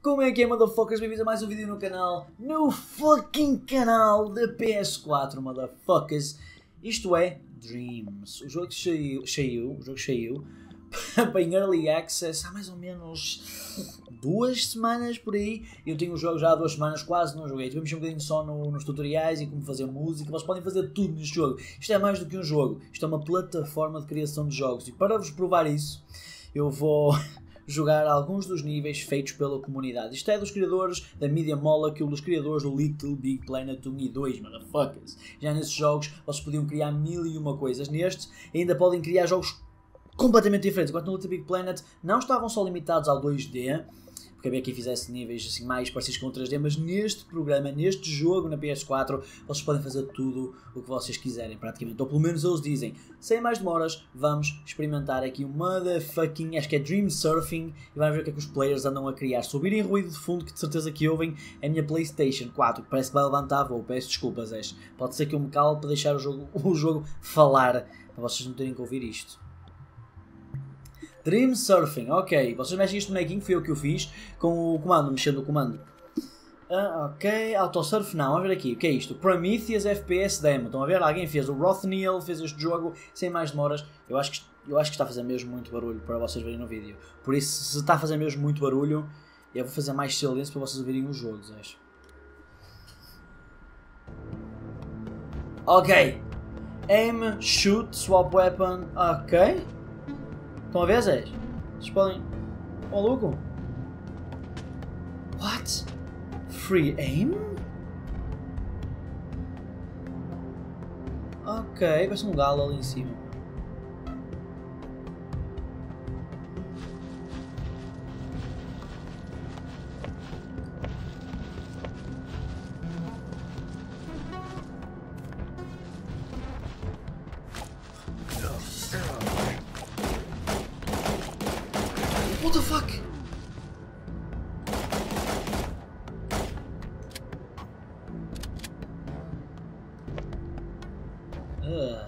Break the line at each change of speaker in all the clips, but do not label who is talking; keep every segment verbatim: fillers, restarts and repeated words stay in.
Como é que é, motherfuckers? Bem-vindos a mais um vídeo no canal, no fucking canal da P S quatro, motherfuckers. Isto é Dreams. O jogo saiu, saiu, o jogo saiu para em Early Access há mais ou menos duas semanas por aí. Eu tenho o jogo já há duas semanas, quase não joguei. Tivemos um bocadinho só no, nos tutoriais e como fazer música. Vocês podem fazer tudo neste jogo. Isto é mais do que um jogo. Isto é uma plataforma de criação de jogos. E para vos provar isso, eu vou jogar alguns dos níveis feitos pela comunidade. Isto é dos criadores da Media Molecule, dos criadores do Little Big Planet um e dois, motherfuckers. Já nesses jogos vocês podiam criar mil e uma coisas. Nestes ainda podem criar jogos completamente diferentes. Enquanto no Little Big Planet não estavam só limitados ao dois D, porque havia quem fizesse níveis assim mais parecidos com o três D, mas neste programa, neste jogo na P S quatro, vocês podem fazer tudo o que vocês quiserem, praticamente. Ou pelo menos eles dizem. Sem mais demoras, vamos experimentar aqui o motherfucking, acho que é Dream Surfing, e vamos ver o que é que os players andam a criar. Se ouvirem ruído de fundo, que de certeza que ouvem, é a minha PlayStation quatro, que parece que vai levantar voo. Peço desculpas, Ash. Pode ser que eu me cale para deixar o jogo, o jogo falar, para vocês não terem que ouvir isto. Dream Surfing, ok. Vocês mexem isto no bonequinho, fui eu que o fiz, com o comando, mexendo o comando. Ah, ok, Autosurf não, vamos ver aqui, o que é isto? Prometheus F P S Demo, estão a ver? Alguém fez, o Rothniel fez este jogo, sem mais demoras. Eu acho, que, eu acho que está a fazer mesmo muito barulho para vocês verem no vídeo. Por isso, se está a fazer mesmo muito barulho, eu vou fazer mais silêncio para vocês verem os jogos, acho. Ok. Aim, shoot, swap weapon, ok. Estão a ver, Zé? Vocês podem... Oh, louco! What? Free aim? Ok, parece um galo ali em cima. What the fuck? Uh.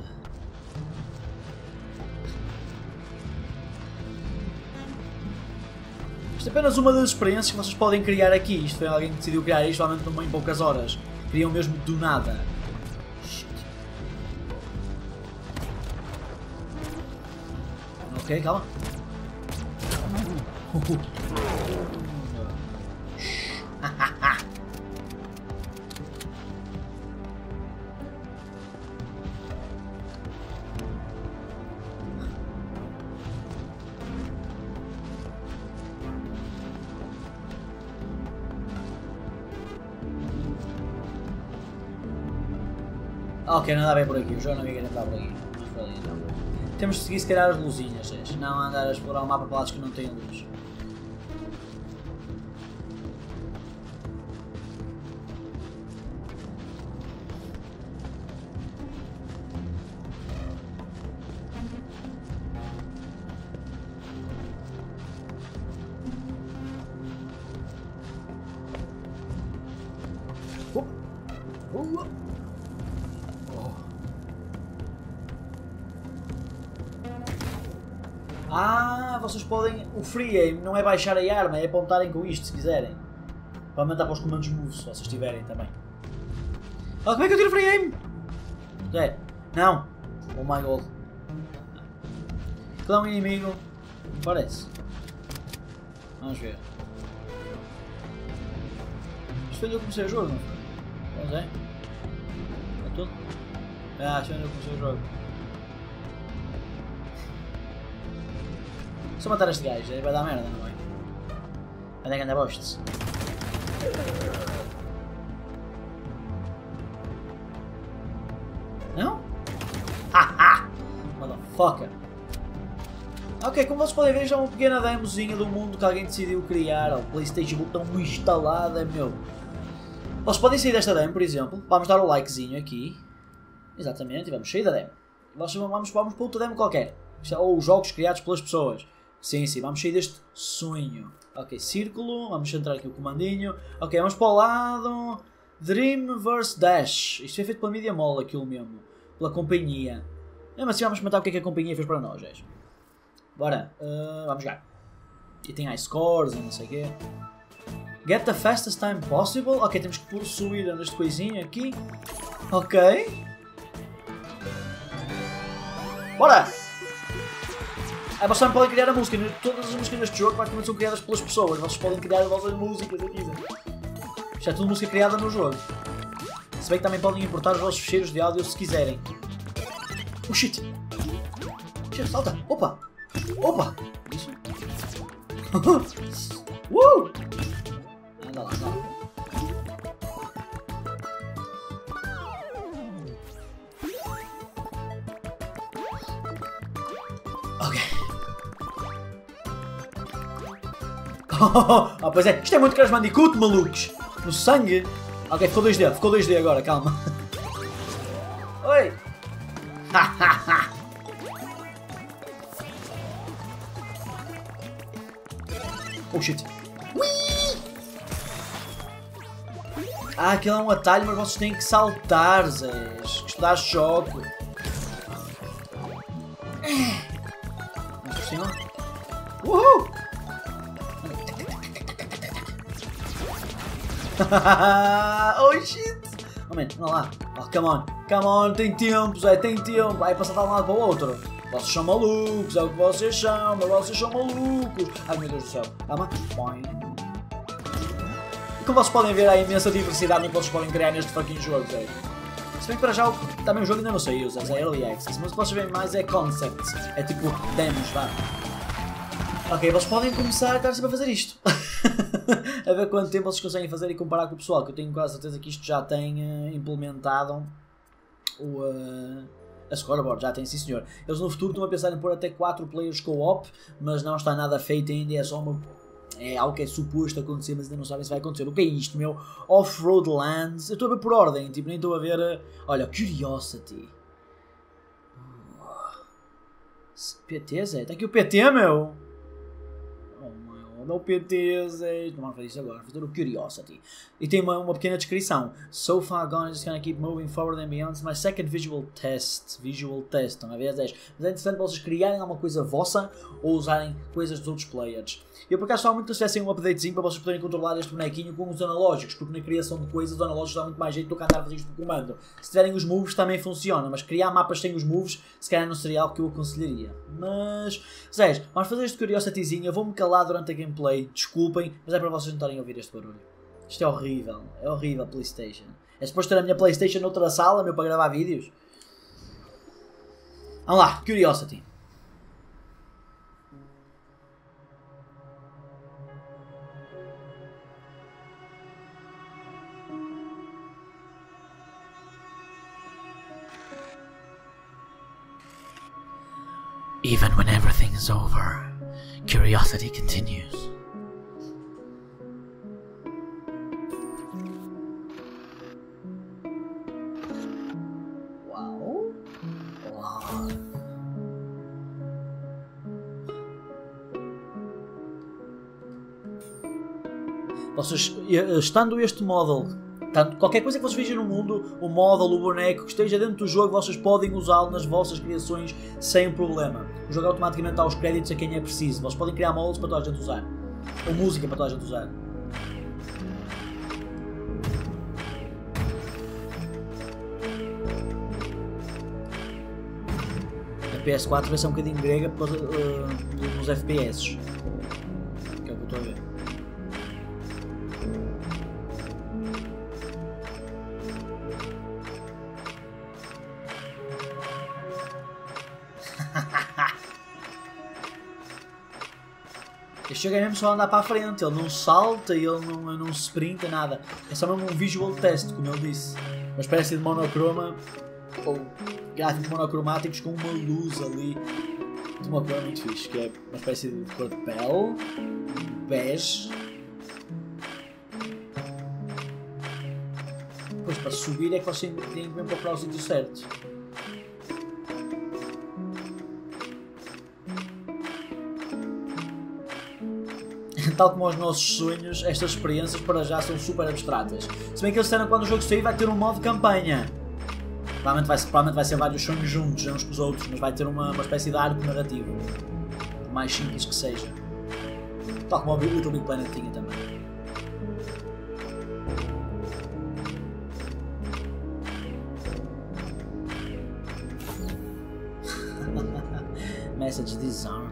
Isto é apenas uma das experiências que vocês podem criar aqui. Isto foi alguém que decidiu criar isto realmente em poucas horas. Criam mesmo do nada. Shit. Ok, calma. Ok, nada bem por aqui, o jogo não ia querer entrar por aqui. Mas por ali, então. Temos de seguir se calhar as luzinhas, não andar a explorar o mapa para lados que não têm luz. Uh. Uh. Ah, vocês podem... O free aim não é baixar a arma, é apontarem com isto se quiserem. Para aumentar para os comandos moves, se vocês tiverem também. Ah, como é que eu tiro free aim? É. Não. Oh my god. Aquilo é um inimigo. Parece. Vamos ver. Isto foi onde eu comecei o jogo, não foi? Vamos ver. Está tudo? Ah, isto foi onde eu comecei o jogo. Só matar este gajo, vai dar merda, não vai? Onde é que anda bosta? Não? Haha! Motherfucker! Ok, como vocês podem ver, já é uma pequena demozinha do mundo que alguém decidiu criar. A PlayStation tão instalada, meu. Vocês podem sair desta demo, por exemplo. Vamos dar o likezinho aqui. Exatamente, e vamos sair da demo. Nós vamos, vamos para outra demo qualquer. Ou jogos criados pelas pessoas. Sim, sim, vamos sair deste sonho. Ok, círculo, vamos entrar aqui o comandinho. Ok, vamos para o lado. Dream versus. Dash. Isto foi feito pela Media Molecule mesmo. Pela companhia. Mesmo assim vamos comentar o que é que a companhia fez para nós, gente. Bora, uh, vamos jogar. E tem high scores e não sei o quê. Get the fastest time possible. Ok, temos que possuir este coisinho aqui. Ok. Bora! Ah, vocês também podem criar a música. Todas as músicas neste jogo praticamente são criadas pelas pessoas. Vocês podem criar as vossas músicas aqui. Isto é tudo música criada no jogo. Se bem que também podem importar os vossos ficheiros de áudio se quiserem. Oh shit! Shit, salta! Opa! Opa! Isso? uh! Anda lá, anda lá. Ok. Ah, pois é, isto é muito Crash Bandicoot, malucos! No sangue! Ok, ficou dois D, ficou dois D agora, calma. Oi! Oh shit! Ui! Ah, aquilo é um atalho, mas vocês têm que saltar, Zés. Isto dá choque. Vamos por cima. Uhul! Oh shit! Oh man, anda lá. Oh, come on, come on, tem tempo, Zé, tem tempo. Aí passar de um lado para o outro. Vocês são malucos, é o que vocês são, mas vocês são malucos. Ai meu Deus do céu. Calma. E como vocês podem ver, há imensa diversidade no que vocês podem criar neste fucking jogo, Zé. Se bem que para já também o jogo ainda não saiu, Zé, é Early Access, mas o que vocês veem mais é concepts. É tipo demos, vá. Ok, vocês podem começar a estar sempre a fazer isto. A ver quanto tempo vocês conseguem fazer e comparar com o pessoal, que eu tenho quase certeza que isto já tem uh, implementado o, uh, a scoreboard, já tem, sim senhor. Eles no futuro estão a pensar em pôr até quatro players co-op, mas não está nada feito ainda, é só uma... é algo que é suposto acontecer, mas ainda não sabem se vai acontecer. O que é isto, meu? Off-Road Lands, eu estou a ver por ordem, tipo, nem estou a ver... Uh... Olha, Curiosity. Uh... P T, Zé? Está aqui o P T, meu? O P T, Zé. Não vamos fazer isso agora, vou fazer o Curiosity. E tem uma, uma pequena descrição. So far gone, just gonna keep moving forward and beyond. It's my second visual test. Visual test, estão a ver, Zé? Mas é interessante vocês criarem alguma coisa vossa ou usarem coisas dos outros players. Eu por acaso só muito que tivessem um updatezinho para vocês poderem controlar este bonequinho com os analógicos, porque na criação de coisas os analógicos dá muito mais jeito do que andar a fazer isto por comando. Se tiverem os moves também funciona, mas criar mapas sem os moves se calhar não seria algo que eu aconselharia. Mas, Zé, vamos fazer este Curiosityzinho, eu vou-me calar durante a gameplay, desculpem, mas é para vocês não estarem a ouvir este barulho. Isto é horrível, é horrível, PlayStation. É suposto ter a minha PlayStation noutra sala, meu, para gravar vídeos. Vamos lá, Curiosity. Even when everything is over, curiosity continues. Wow. Wow. Vocês, estando este model, tanto, qualquer coisa que vocês vejam no mundo, o model, o boneco que esteja dentro do jogo, vocês podem usá-lo nas vossas criações sem problema. O jogo automaticamente dá os créditos a quem é preciso. Vocês podem criar moldes para toda a gente usar. Ou música para toda a gente usar. A P S quatro vai ser um bocadinho grega por causa uh, dos F P S. Que é o que eu estou a ver. Este jogo é mesmo só andar para a frente, ele não salta, ele não, não sprinta, nada. É só mesmo um visual test, como ele disse. Uma espécie de monocroma, ou gráficos monocromáticos com uma luz ali de uma cor muito fixe, que é uma espécie de cor de pele, bege. Depois para subir é que vocês têm que mesmo procurar o sítio certo. Tal como os nossos sonhos, estas experiências para já são super abstratas. Se bem que eles disseram que quando o jogo sair vai ter um modo campanha. Provavelmente vai, provavelmente vai ser vários sonhos juntos, uns com os outros, mas vai ter uma, uma espécie de arco narrativo. Por mais simples que seja. Tal como o Little Big Planet tinha também. Message disarm.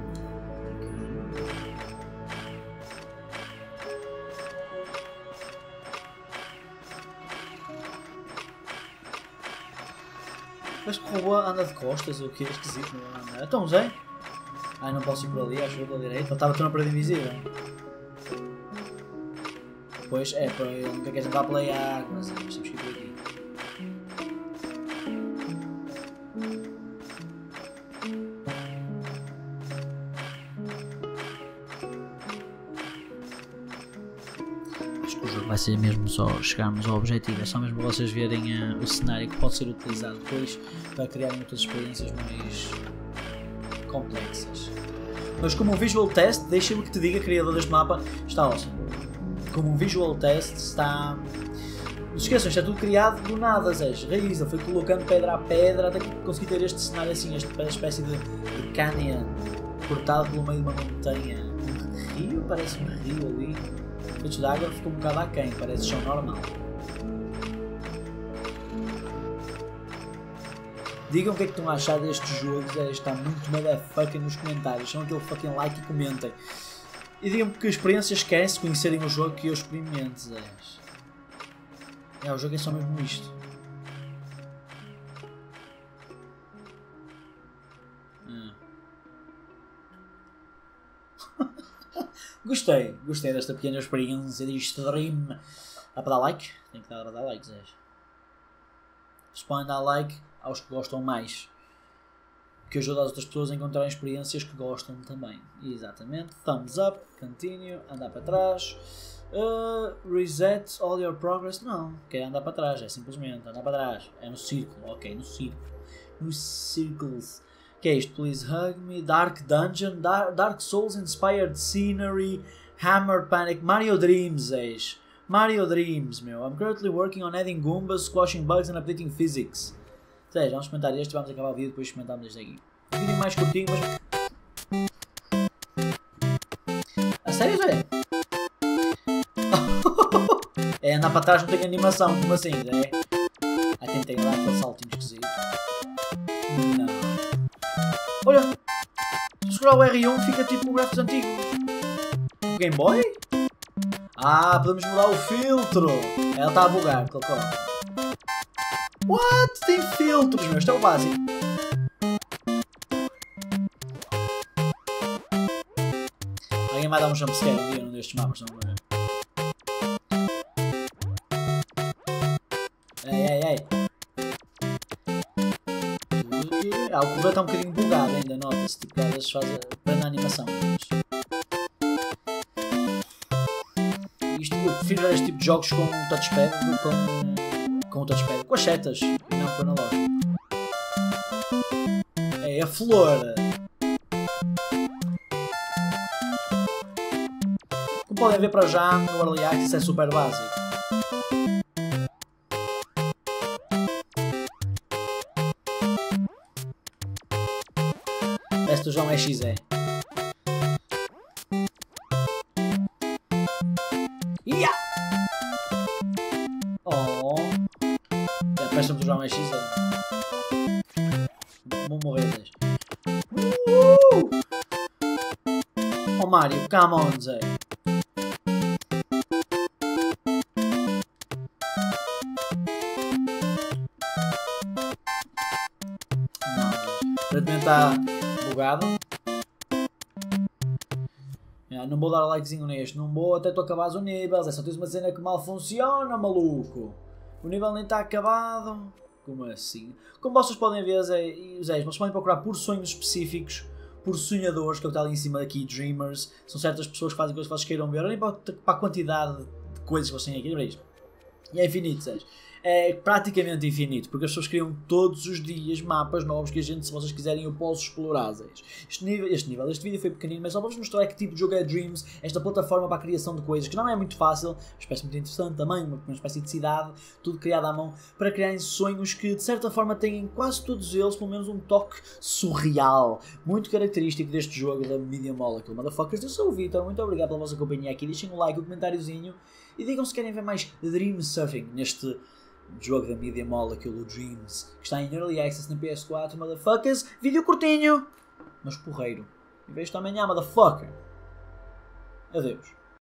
Mas que o robô anda de costas ou o que? É esquisito, não anda. Então, Zé? Ai, não posso ir por ali, acho que vou pela direita. Ele estava tão na parede invisível. Pois é, para ele nunca quer andar pela água, mas temos que ir por aqui. Acho que o jogo vai ser mesmo só chegarmos ao objetivo, é só mesmo vocês verem uh, o cenário que pode ser utilizado depois para criarem outras experiências mais complexas. Mas como um visual test, deixa-me que te diga, criador deste mapa, está awesome. Como um visual test está... Não se esqueçam, isto é tudo criado do nada, Zés. Raiz, ele foi colocando pedra a pedra até que conseguir ter este cenário assim, esta espécie de, de canyon cortado pelo meio de uma montanha. Um rio? Parece um rio ali. Feitos de água ficou um bocado aquém, parece chão normal. Digam o que é que estão a achar deste jogo, Zé. Está muito motherfucking nos comentários. São aquele fucking like e comentem. E digam-me que experiências querem se conhecerem o jogo que eu experimente, Zé. É, o jogo é só mesmo isto. Hum. Gostei, gostei desta pequena experiência de stream. Dá para dar like? Tem que dar para dar like, Zé. Se podem dar like aos que gostam mais, que ajuda as outras pessoas a encontrarem experiências que gostam também. Exatamente. Thumbs up, continue, andar para trás, uh, reset all your progress. Não, quer andar para trás, é simplesmente andar para trás. É no círculo, ok, no círculo. Nos círculos. Que é isto? Please hug me. Dark Dungeon, Dark, Dark Souls Inspired Scenery, Hammer Panic, Mario Dreams, eis. Mario Dreams, meu. I'm currently working on adding Goombas, squashing bugs and updating physics. Seja, vamos comentar este, vamos acabar o vídeo e depois comentamos este aqui. Um vídeo mais curtinho, mas... A sério, Zé? É, andar para trás não tem animação, como assim, Zé? Ah, tentei lá aquele saltinho esquisito. Não. Olha! Se segurar o R um fica tipo o gráficos antigo. O Game Boy? Ah, podemos mudar o filtro. Ela está a bugar, colocou. What? Tem filtros, meu. Isto é o básico. Alguém vai dar um jumpscare um dia num destes mapas, não é? Ei, ei, ei. Ah, o correio está um bocadinho bugado ainda, nota-se. Tipo, às vezes faz a plena animação. Isto, eu prefiro este tipo de jogos com touchpad com, com o touchpad, com as setas e não com o analógico. É a flor. Como podem ver para já, no Early Access é super básico. Este João é X E. Yeah! Oh! Já presta-me do João é X E. Vou morrer deste. Uh! Oh Mario, come on, Zé. Não, aparentemente está bugado. Yeah, não vou dar likezinho neste, não vou até tu acabares o nível. É só tens uma cena que mal funciona, maluco. O nível nem está acabado. Como assim? Como vocês podem ver, Zé, Zé, vocês podem procurar por sonhos específicos, por sonhadores, que é o que está ali em cima aqui, dreamers. São certas pessoas que fazem coisas que vocês queiram ver. Olhem para, para a quantidade de coisas que vocês têm aqui. Lembra isto? E é infinito, Zé. É praticamente infinito, porque as pessoas criam todos os dias mapas novos que a gente, se vocês quiserem, eu posso explorar. Este nível, este nível, este vídeo foi pequenino, mas só para vos mostrar que tipo de jogo é Dreams, esta plataforma para a criação de coisas, que não é muito fácil, uma espécie muito interessante também, uma, uma espécie de cidade, tudo criado à mão, para criarem sonhos que, de certa forma, têm quase todos eles, pelo menos um toque surreal, muito característico deste jogo da Media Molecule. Motherfuckers, eu sou o Vitor, muito obrigado pela vossa companhia aqui, deixem um like, um comentáriozinho, e digam se querem ver mais Dream Surfing neste jogo da Media Molecule, o Dreams, que está em Early Access na P S quatro, motherfuckers. Vídeo curtinho, mas porreiro. E vejo-te amanhã, motherfucker. Adeus.